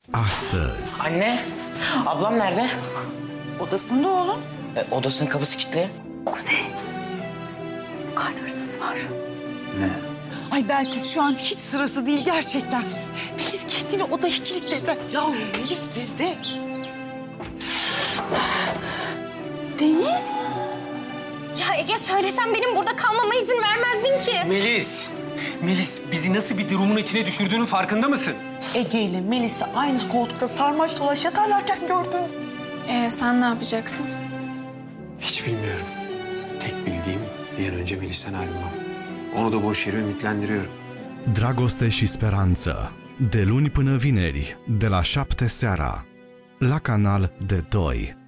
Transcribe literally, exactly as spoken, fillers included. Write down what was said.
Astăzi. Anne, ablam nerede? Odasında oğlum. E, odasının kapısı kilitli. Kuzey. Yukarıda hırsız var. Ne? Ay Belkıs şu an hiç sırası değil gerçekten. Melis kendini odaya kilitledi. Ya Melis bizde. Deniz. Ya Ege söylesem benim burada kalmama izin vermezdin ki. Melis, Melis bizi nasıl bir durumun içine düşürdüğünün farkında mısın? Ege ile Melis'i aynı koltukta sarmaş dolaş yatarlarken gördüm. Ee, sen ne yapacaksın? Hiç bilmiyorum. Tek bildiğim bir an önce Melis'ten ayrılmam. Onu da boş yere ümitlendiriyorum. Dragoste și speranță. De luni până vineri, de la șapte seara, la Canal D doi.